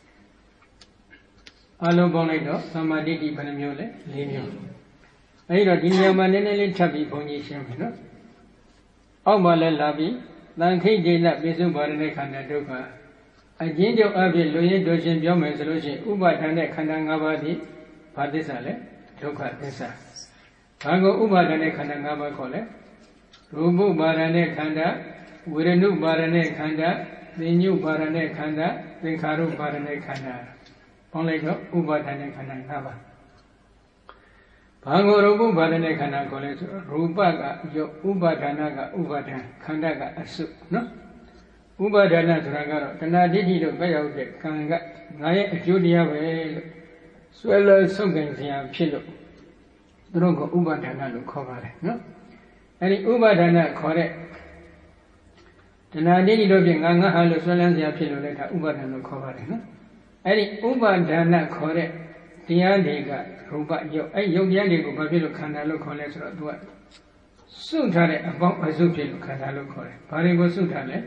[SPEAKER 1] အလုံးပေါင်းလိုက်တော့သမ္မာဒိဋ္ဌိဘယ်နှမျိုးလဲ၄မျိုးအဲဒီတော့ဒီနေရာမှာနည်းနည်းလေးထပ်ပြီးဘုန်းကြီးရှင်းမယ်နော်အောက်မှာလည်းလာပြီးသံခိတ်ဒိဋ္ဌပိစုပါရဏေခန္ဓာဒုက္ခအကျဉ်းချုပ်အဖြစ်လူရင်းတို့ရှင်ပြောမယ်ဆိုလို့ရှိရင်ဥပါဒဏ်နဲ့ခန္ဓာ၅ပါးသည်ဘာသစ္စာလဲဒုက္ခသစ္စာဘာကိုဥပါဒဏ်နဲ့ခန္ဓာ၅ပါးခေါ်လဲရူပပါဒဏ်နဲ့ခန္ဓာဝေရဏုပါဒဏ်နဲ့ခန္ဓာသင်ညုပါဒဏ်နဲ့ခန္ဓာသင်္ခါရုပါဒဏ်နဲ့ခန္ဓာပေါင်းလိုက်တော့ဥပါဒဏ်နဲ့ခန္ဓာ၅ပါးဘာကိုရူပပါဒဏ်နဲ့ခန္ဓာခေါ်လဲဆိုတော့ရူပကယုတ်ဥပါဒနာကဥပါဒံခန္ဓာကအစုနော်ဥပါဒနာဆိုတာကတော့တဏှာဒိဋ္ဌိတို့ပဲရောက်တဲ့ကံကငါရဲ့အကျိုးတရားပဲလို့ဆွဲလွယ်ဆုပ်ကင်စရာဖြစ်လို့သူတို့ကဥပါဒနာလို့ခေါ်ပါတယ်နော်အဲဒီဥပါဒနာခေါ်တဲ့တဏှာဒိဋ္ဌိတို့ဖြင့်ငါငါဟာလို့ဆွဲလန်းစရာဖြစ်လို့လည်းဒါဥပါဒနာလို့ခေါ်ပါတယ်နော်အဲဒီဥပါဒနာခေါ်တဲ့တရားတွေကရူပယုတ်အဲယုတ်တရားတွေကိုဘာဖြစ်လို့ခန္ဓာလို့ခေါ်လဲဆိုတော့သူကစွန့်ထားတဲ့အပေါင်းအစုဖြစ်လို့ခန္ဓာလို့ခေါ်တယ်ဘာတွေကိုစွန့်ထားလဲ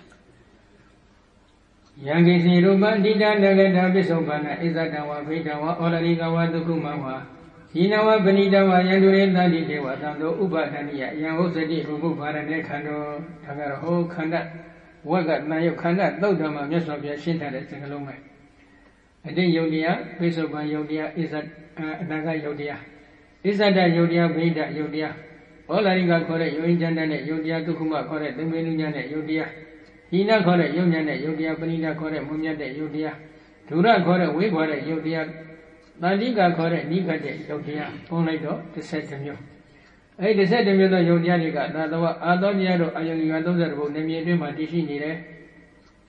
[SPEAKER 1] ယံကိစီရူပတိတနဂတပိစုံပါဏဣဇတံဝဘိတံဝဩလရိကဝဒုက္ခမဝဤနဝပဏိတဝယန္တုရေတတိတေဝသံသောဥပါဒဏိယယံဟုတ်စတိရူပဘာရဏေခန္ဓာဒါကတော့ဟောခန္ဓာဝက်ကတန်ရုပ်ခန္ဓာသုတ်တံမှာမြတ်စွာဘုရားရှင်းထားတဲ့စကားလုံးပဲအတိတ်ယုတ်တရားပိစုံပန်ယုတ်တရားဣဇအနာဂတ်ယုတ်တရားဣဇတယုတ်တရားဘိဒယုတ်တရားဩလရိကခေါ်တဲ့ယုံဉ္ဇန္တနဲ့ယုတ်တရားဒုက္ခမခေါ်တဲ့သင်္မေနုညနဲ့ယုတ်တရားဟိနခေါ်တဲ့ယုံညာနဲ့ယုတ်တရားပဏိဒခေါ်တဲ့မွန်မြတ်တဲ့ယုတ်တရားဒုရခေါ်တဲ့ဝေးခေါ်တဲ့ယုတ်တရားတန်တိကခေါ်တဲ့နိကတဲ့ယုတ်တရားပုံလိုက်တော့တစ်ဆက်တစ်မျိုးအဲဒီတစ်ဆက်တစ်မျိုးသောယုတ်တရားတွေကသာသဝအာသောတရားတို့အာယုံယူသုံးဆယ်ဘုံနေမြေအတွင်းမှာတည်ရှိနေတယ်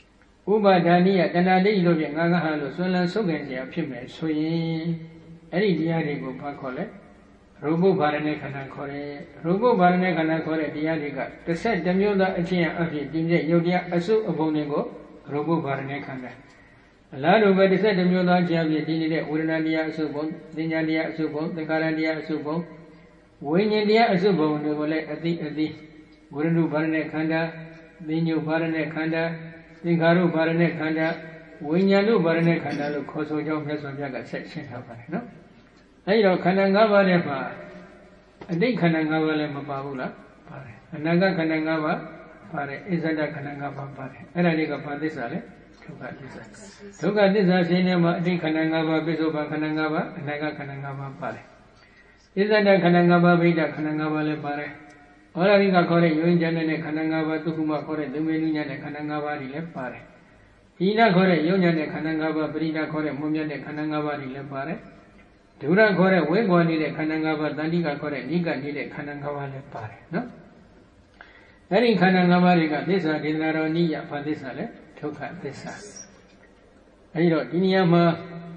[SPEAKER 1] Ubadaniya Tanadi Lobi Nagahalo Solan Sogan Pime Soyin Eri Diadigo Pacole Robo Barane Kana Kore Robo Barane Kana Kore Diadiga the set Demuda Atia Afi Dinja Yodia Asu Abonego Robo Barane Kana Lado by the set Demuda Javi Dinida Uranadia Subon Dinadia Subon the Karadia Subon Windia Asubon Nevole Adi Adi Guranu Barane Kanda Dinu Barane Kanda Ningaru Barane Kanda, Winyanu Barane Kanda, Koso Jom Yaga section of no? I don't Kanangava Lepa. I think Kanangava Lema Paula, Pare. Anaga Kanangava, Pare, Isada Kanangava Pare. And I think upon this ale, Toka this. Toka this as in a think Kanangava, Bisoba Kanangava, Naga Kanangava Pare. Isada Kanangava Vida Kanangava Lepare. Oraringa Kore, Yunjan Kanangava, Tukuma Kore, the Menunya Kanangava, Lepare. Ina Kore, Yunjan Kanangava, Brida Kore, Mumia Kanangava, Lepare. Dura Kore, Wego needed Kanangava, Dandiga Kore, Niga needed Kanangava, Lepare. No? Erin Kanangava, this are Dinaroniya, Padisale, Toka, this. Airo, Dinyama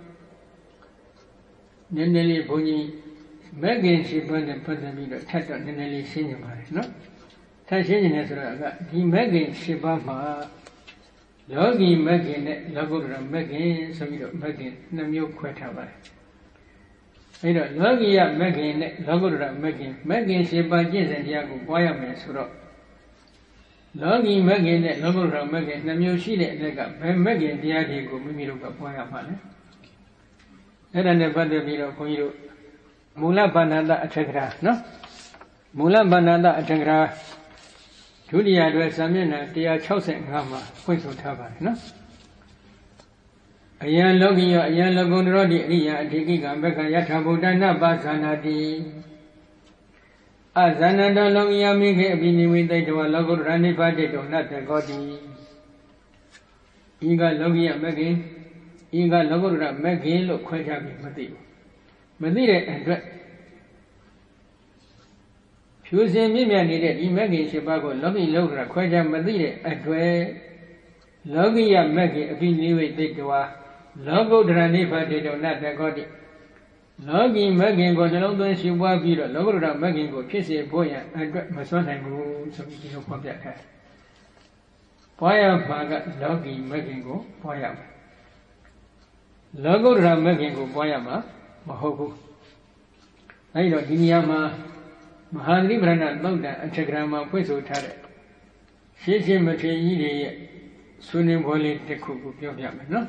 [SPEAKER 1] Nendeli Buni. Megan she burned and put them in the tattoo and nearly seen him, no? Tashin is the Megan she bama Logi Megan, Lagura Megan, so you don't Megan, Namu Quetava. I don't Logia Megan, Lagura Megan, Megan she banjins and Yago, Boyaman Suro. Logi Megan, Lagura Megan, Namu she let Megan, the idea go, Mimiruka Boyaman. And I never the video for you. Mula Bananda Achagra, no? Mula Bananda Achagra, Julia Dwesamina, dear Chosen Gama, Quinto Tava, no? A young Logia, a young Lagoon Rodi, Ria, Digiga, Becca Yatabudana, Basanadi. Azanada Logia Migi, Bini with the Logo Rani Badeto, not the Godi. Iga Logia Megin, Iga Logora Megin, look quite happy, Mati. Madire and Dret. Fusing Mimia needed, Imagine Chibago, Logi Logra, Quaja Madire, and Dre Logia Maggie, a big new way they do. Logo Dranifa did not the Godi. Logi Magin got along she was Vira, Logra Magin go Kissy Boya, and Dret Masona go, so we can pop that hat. Poya Paga, Logi Magin go, Poya. Logo Magin go, Poyama. Mahoku. I don't Dinyama Mahadri Brana Loda and Chagrama Puso Tare. She is Mate Sunim Voli Teku Yogyam, no?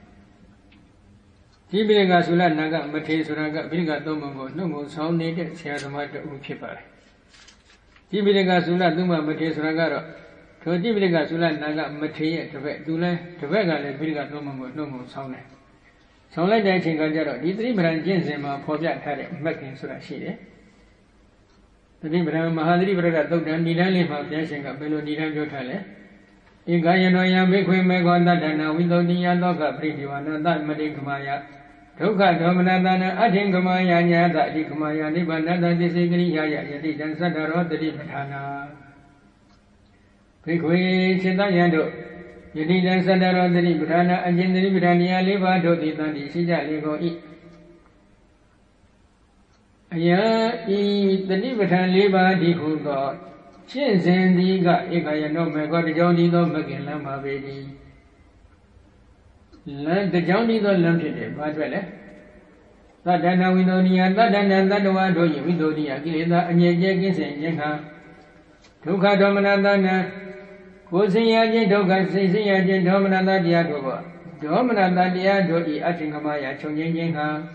[SPEAKER 1] Tibiga Sula Naga, Mate Suraga, Biga Domo, no sound needed, Siaramata Ukipa. Tibiga Sula Duma Mate Suragaro. To Tibiga Sula Naga, Mate, Dula, Tavega, Biga Domo, no sound. So like that, in Gajaro, the three branches in my Pobia had making Surashi. The Libra Mahadri Braga, Doctor Nidali, Foundation, Belo Nidam Jotale. In Gayanoya, make we make on that and now without the Yandoka, pretty one, and that Madikamaya. Toka Domanana, Adingamaya, that Dikamaya, Nibanada, disagree, Yaya, Yadi, and Sadaro, the Dipatana. Quickly, Chitayando. Yadi dan sadaro dari berana anjing dari berania leva doti tadi sejak lego i. Ayah i tadi berana leva di hugo. Cien sendi ga ikaya no mego di jauh di do makin lama bedi. Lan di jauh di do lam cede baju le. Tadana widonia tadana tadwa doi widonia kita anye je kisen jengha. Duka domanadana. Kosiya Doga Sisia Domana Diago, Domana Diago, Achingamaya, Chonjinha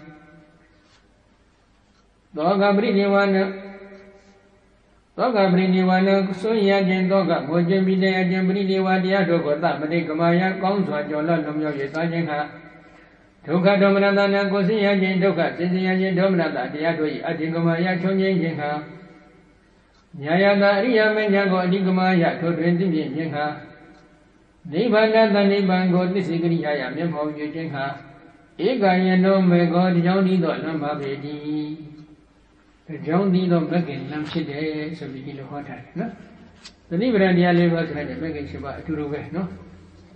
[SPEAKER 1] Doga Briniwana Doga Briniwana, Soya Doga, Mojimide, Jambriniwa Diago, Madingamaya, Gonzo, Jola, Domio, Tajinha Doga Domana, Kosiya Doga, Sisia Domana Diago, Achingamaya, Chonjinha Yayada Ria Menjago Digamaya to twenty Jinha. Nibana the Nibango disagree Yaya Memo Jinha. Egaya no Mego, Johnny do Lamba Bedi. The Johnny do Megan Lamside, so we kill a hot. The Libra Dia was ready to make it to Rube, no?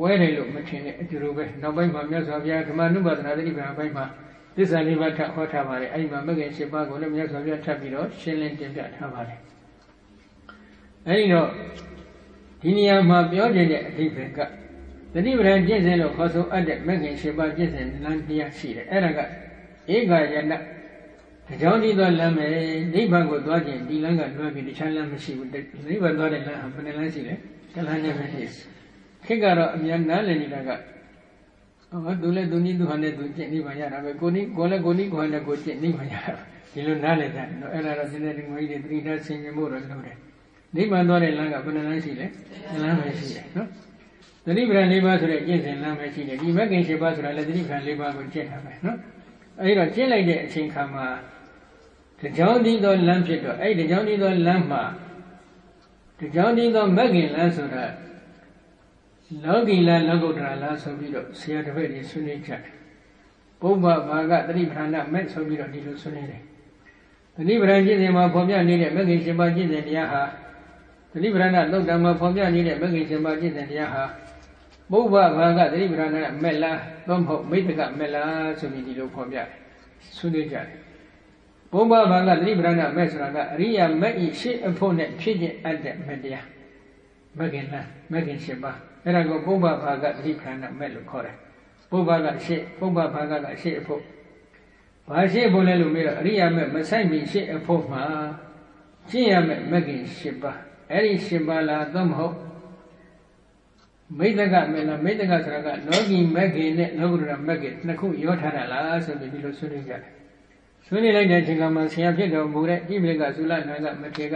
[SPEAKER 1] ပွဲတယ်လို့မထင်တဲ့အတူတူပဲနောက်ပိုင်းမှာမြတ်စွာဘုရားဓမ္မနုပါဒနာတိပ္ပံအပိုင်းမှာသစ္စာလေးပါးထဟောထားပါတယ်အဲ့ဒီမှာမဂ္ဂင်၈ပါးကိုလည်းမြတ်စွာဘုရားထပ်ပြီးတော့ရှင်းလင်းတင်ပြထားပါတယ်အဲ့ဒီတော့ဒီနေရာမှာပြောခြင်းတဲ့အဓိပ္ပာယ်ကတတိပဌာန်ကျင့်စဉ်လို့ခေါ်ဆိုအပ်တဲ့မဂ္ဂင်၈ပါးကျင့်စဉ်လမ်းတရားရှိတယ်အဲ့ဒါကဧကယနာအကြောင်းဒီသောလမ်းပဲနိဗ္ဗာန်ကိုသွားခြင်းဒီလမ်းကလွှဲပြီးတခြားလမ်းမရှိဘူးနိဗ္ဗာန်သွားတဲ့လမ်းဟာဘယ်နှလမ်းရှိလဲတလမ်းနဲ့ပဲရှိခေတ်ကတော့အများနားလည်နေတာကဟောသူလည်းသူနည်းသူဟာနဲ့သူကျင့်နိဗ္ဗာန်ရတာပဲကိုနည်းကိုလည်းကိုနည်းကိုဟာနဲ့ကိုကျင့်နိဗ္ဗာန်ရတာဒီလိုနားလည်ကြတယ်နော်အဲ့ဒါတော့ဒီနေ့ဒီငွေကြီးတွေသတိထားဆင်ခြင်ဖို့တော့လုပ်တယ်နိဗ္ဗာန်သွားတဲ့လမ်းကဘယ်နှလမ်းရှိလဲတလမ်းပဲရှိတယ်နော်သတိပဋ္ဌာန်၄ပါးဆိုတဲ့ကျင့်စဉ်လမ်းပဲရှိတယ်ဒီမဂ္ဂင်၈ပါးဆိုတာလည်းသတိပဋ္ဌာန်၄ပါးကိုကျင့်တာပဲနော်အဲဒီတော့ကျင့်လိုက်တဲ့အချိန်ခါမှာတကြောင်ဒီသောလမ်းဖြစ်တော့အဲဒီတကြောင်ဒီသောလမ်းမှာတကြောင်ဒီသောမဂ္ဂင်လမ်းဆိုတာလောကီလမ်းလောကုတ္တရာလမ်းဆိုပြီးတော့ဆရာတစ်ပည့်တွေဆွေးနွေးကြတယ်ပုဗ္ဗဘာဂသတိပဋ္ဌာန်မဲ့ဆိုပြီးတော့ဒီလိုဆွေးနွေးတယ်သတိပဋ္ဌာန်ကျင့်စဉ်မှာဖော်ပြနေတဲ့မဂ္ဂင်၈ပါးကျင့်စဉ်တရားဟာသတိပဋ္ဌာန်သုတ်တံမှာဖော်ပြနေတဲ့မဂ္ဂင်၈ပါးကျင့်စဉ်တရားဟာပုဗ္ဗဘာဂသတိပဋ္ဌာန်မဲ့လားသို့မဟုတ်မိတ္တကမဲ့လားဆိုပြီးဒီလိုဖော်ပြတယ်ဆွေးနွေးကြတယ်ပုဗ္ဗဘာဂသတိပဋ္ဌာန်မဲ့ဆိုတာကအရိယာမဲ့ဤရှေ့အဖို့နဲ့ဖြစ်ခြင်းအပ်တဲ့မဲ့တရားမဂ္ဂင်လားမဂ္ဂင်၈ပါးအဲ့ဒါကိုပုဗ္ဗဘာဂသတိပဋ္ဌာန်မဲ့လို့ခေါ်တယ်ပုဗ္ဗကရှေ့ပုဗ္ဗဘာဂကရှေ့အဖို့ဘာရှေ့ဖို့လဲလို့မေးတော့အရိယာမဲ့မဆိုင်မီရှေ့အဖို့မှာကျင့်ရမဲ့မဂ္ဂင်၈ပါးအဲ့ဒီ၈ပါးလားသို့မဟုတ်မိတ္တကမဲ့လားမိတ္တကဆိုတာကလောကီမဂ္ဂင်နဲ့လောကုတ္တရာမဂ္ဂင်နှစ်ခုရောထားတာလားဆိုပြီးဒီလိုဆွေးနွေးကြတယ်ဆွေးနွေးလိုက်တဲ့အချိန်ကမှဆရာဖြစ်တော်မူတဲ့ဣမိကသုလနာကမထေက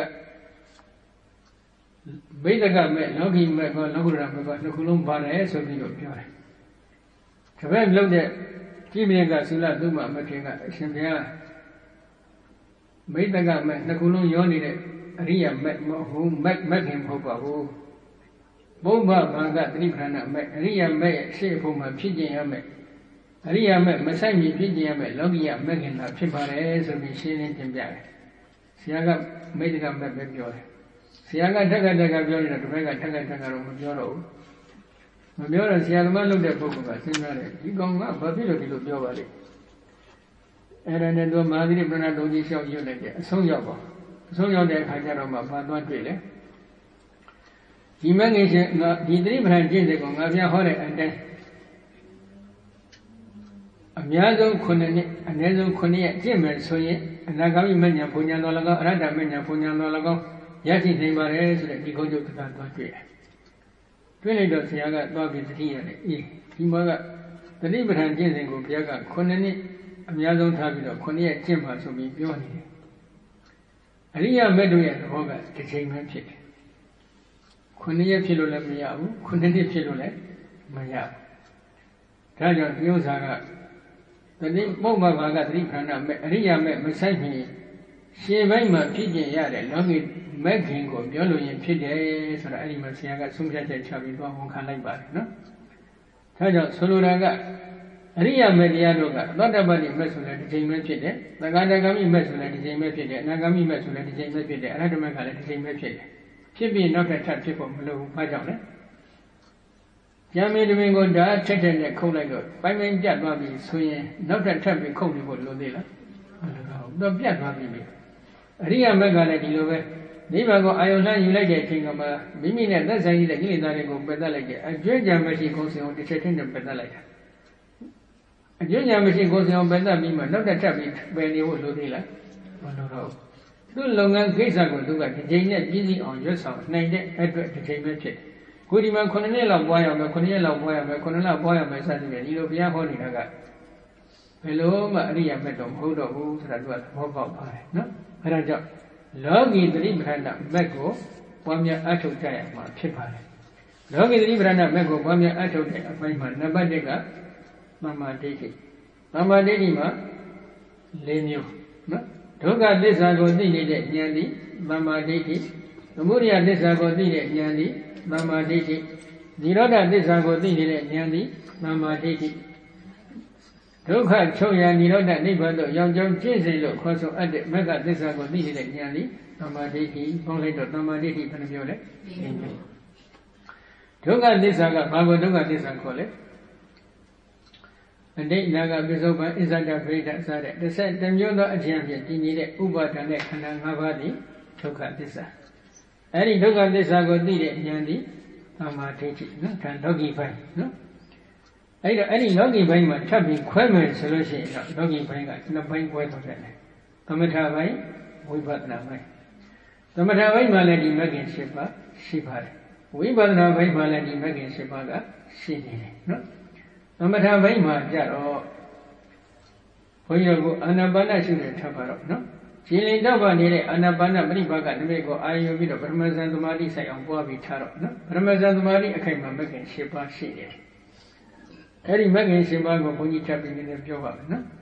[SPEAKER 1] မိတ္တကမဲ့လောကီမဲ့ကောလောကုတ္တရာမဲ့ကောနှစ်ခုလုံးပါတယ်ဆိုပြီးတော့ပြောတယ်တပည့်လုံးတဲ့ဣမိကသုလသုမမထေကအရှင်ဘုရားမိတ္တကမဲ့နှစ်ခုလုံးရောနေတဲ့အရိယာမဲ့မဟုတ်ဘူးမဲ့မဲ့ခင်မဟုတ်ပါဘူးဘုဗ္ဗဘာဂသတိပဋ္ဌာန်မဲ့အရိယာမဲ့ရဲ့ရှေ့ဖို့မှာဖြစ်ကျင်ရမဲ့အရိယာမဲ့မဆိုင်မီဖြစ်ကျင်ရမဲ့လောကီယမဲ့ခင်တာဖြစ်ပါတယ်ဆိုပြီးရှင်းလင်းတင်ပြတယ်ဆရာကမိတ္တကမဲ့ပဲပြောတယ်ဆရာကတက်ကတက်ကပြောနေတာဒီဘက်ကတက်ကတက်ကတော့မပြောတော့ဘူးမပြောတော့ဆရာသမားလုပ်တဲ့ပုဂ္ဂိုလ်ကစဉ်းစားတယ်ဒီကောင်ကဘာဖြစ်လို့ဒီလိုပြောပါလိမ့်အဲ့ဒါနဲ့တော့မဟာသီရိပဏ္ဏတုံးကြီးလျှောက်ရွတ်လိုက်တယ်အဆုံးရောက်ပါအဆုံးရောက်တဲ့အခါကျတော့မှဘာသွားတွေ့လဲဒီမဂ္ဂင်ရှင်ဒီသတိပဋ္ဌာန်ကျင့်တဲ့ကောင်ငါပြဟောတဲ့အတိုင်းအများဆုံးခုနှစ်နှစ်အနည်းဆုံးခုနှစ်ရက်ကျင့်မယ်ဆိုရင်အနာဂါမိမဉ္ဇဉ်ဘုံညာတော်၎င်းအရဟတမဉ္ဇဉ်ဘုံညာတော်၎င်းရရှိနိုင်ပါတယ်ဆိုတဲ့ဒီကုန်းချုပ်ကသွားတွေ့တယ်တွေ့လိုက်တော့ဆရာကသွားပြီးသတိရတယ်အေးဒီမှာကသတိပဋ္ဌာန်ကျင့်စဉ်ကိုဘုရားကခုနှစ်နှစ်အများဆုံးထားပြီးတော့ခုနှစ်ရက်ကျင့်ပါဆိုပြီးပြောနေတယ်အရိယာမက်တို့ရဲ့သဘောကတစ်ချိန်ပဲဖြစ်တယ်ခုနှစ်ရက်ဖြစ်လို့လည်းမရဘူးခုနှစ်နှစ်ဖြစ်လို့လည်းမရဘူးဒါကြောင့်ဒီဥစ္စာကတတိပုဗ္ဗဘာဂသတိပဋ္ဌာန်မဲ့အရိယာမဲ့မဆိုင်မီရှေ့ပိုင်းမှာဖြစ်ကျင်ရတဲ့လောကီမဂ္ဂင်ကိုပြောလို့ရင်ဖြစ်တယ်ဆိုတာအဲ့ဒီမှာဆရာကဆုံးဖြတ်ချက်ချပြီးတော့ဝန်ခံလိုက်ပါတယ်နော်ဒါကြောင့်ဆိုလိုတာကအရိယာမဲ့တရားတို့ကသောတပတ္တိမဲ့ဆိုလည်းတစ်ချိန်ပဲဖြစ်တယ်သက္ကတဂါမိမဲ့ဆိုလည်းတစ်ချိန်ပဲဖြစ်တယ်အနာဂါမိမဲ့ဆိုလည်းတစ်ချိန်ပဲဖြစ်တယ်အရဟတမဲ့ကလည်းတစ်ချိန်ပဲဖြစ်တယ်ဖြစ်ပြီးနောက်ထပ်ထပ်ဖြစ်ဖို့မလိုဘူးဘာကြောင့်လဲဉာဏ်မင်းတမင်ကိုဓာတ်ထက်ထက်နဲ့ခုတ်လိုက်တော့ပိုင်းပိုင်းပြတ်သွားပြီဆိုရင်နောက်ထပ်ထပ်ပြီးခုတ်နေဖို့လိုသေးလားမလိုတော့ဘူးတော့ပြတ်သွားပြီလေအရိယာမက်ကလည်းဒီလိုပဲနိဗ္ဗာန်ကိုအာယုလှမ်းယူလိုက်တဲ့အချိန်ကမှမိမိနဲ့သက်ဆိုင်တဲ့ကိလေသာတွေကိုပယ်တတ်လိုက်တဲ့အကျွမ်းကြံမရှိကိုယ်စီအောင်တစ်ချက်ချင်းနဲ့ပယ်တတ်လိုက်တာအကျွမ်းကြံမရှိကိုယ်စီအောင်ပယ်တတ်ပြီးမှနောက်ထပ်ထပ်ပြီးပယ်နေဖို့လိုသေးလားမလိုတော့ဘူးသူ့လုပ်ငန်းကိစ္စကိုသူကဒီချိန်နဲ့ပြည့်စည်အောင်ရွတ်ဆောင်နိုင်တဲ့အတွက်ဒီချိန်ပဲဖြစ်တယ်ကိုဒီမှာခုနှစ်နှစ်လောက်ပွားရမယ်ခုနှစ်ရက်လောက်ပွားရမယ်ခုနှစ်လပွားရမယ်စသဖြင့်ဒီလိုဘုရားဟောနေတာကဘယ်လိုမှအရိယာမက်တော့မဟုတ်တော့ဘူးဆိုတာသူကသဘောပေါက်ပါတယ်နော်အဲဒါကြောင့်လောကီသတိပဋ္ဌာန်မက်ကိုပွားများအထောက်ကြရမှာဖြစ်ပါတယ်လောကီသတိပဋ္ဌာန်မက်ကိုပွားများအထောက်တဲ့အပိုင်းမှာနံပါတ်၁ကသမ္မာဒိဋ္ဌိသမ္မာဒိဋ္ဌိမှာ၄မျိုးနော်ဒုက္ခသစ္စာကိုသိနေတဲ့ဉာဏ်သည်သမ္မာဒိဋ္ဌိသမုဒယသစ္စာကိုသိတဲ့ဉာဏ်သည်သမ္မာဒိဋ္ဌိនិရောဓသစ္စာကိုသိနေတဲ့ဉာဏ်သည်သမ္မာဒိဋ္ဌိဒုက္ခချုပ်ရာនិရောဓနိဗ္ဗာန်သို့ရောက်ကြောင်းကျင့်စေလို့ခေါ်ဆိုအပ်တဲ့မဂ္ဂသစ္စာကိုသိနေတဲ့ဉာဏ်သည်သမ္မာဒိဋ္ဌိပေါင်းလိုက်တော့သမ္မာဒိဋ္ဌိဘယ်နှမျိုးလဲဒီဒုက္ခသစ္စာကဘာကိုဒုက္ခသစ္စာခေါ်လဲအတိတ်နာကပိစုပန်အစ္ဆဒပရိဒစတဲ့တစ်ဆက်တစ်မျိုးသောအကျင့်ဖြင့်တည်နေတဲ့ဥပါဒဏ်နဲ့ခန္ဓာ၅ပါးသည်ဒုက္ခသစ္စာအဲ့ဒီဒုက္ခသစ္စာကိုသိတဲ့ဉာဏ်သည်သမာဓိဋ္ဌိနော်ဒါလောကီပိုင်းနော်အဲ့တော့အဲ့ဒီလောကီပိုင်းမှာထပ်ပြီးခွဲမယ်ဆိုလို့ရှိရင်တော့လောကီပိုင်းကနှစ်ပိုင်းခွဲသွားတယ်သမထပိုင်းဝိပဿနာပိုင်းသမထပိုင်းမှာလည်းဒီမဂ္ဂင်၈ပါးရှိပါတယ်ဝိပဿနာပိုင်းမှာလည်းဒီမဂ္ဂင်၈ပါးကရှိနေတယ်နော်သမထပိုင်းမှာကြတော့ဘုန်းကြီးတို့ကအာနာပါနရှုနေထပ်ပါတော့နော်ခြေလင်တော့ပါနေတဲ့အာနာပါနပရိပါကနမိတ်ကိုအာရုံပြီးတော့ပရမဇန်သမာဓိဆိုင်အောင်ပွားပြီးထားတော့နော်ပရမဇန်သမာဓိအခိုက်မှာမဂ္ဂင်၈ပါးရှိတယ်အဲ့ဒီမဂ္ဂင်၈ပါးကိုဘုန်းကြီးထပ်ပြီးနည်းနည်းပြောပါမယ်နော်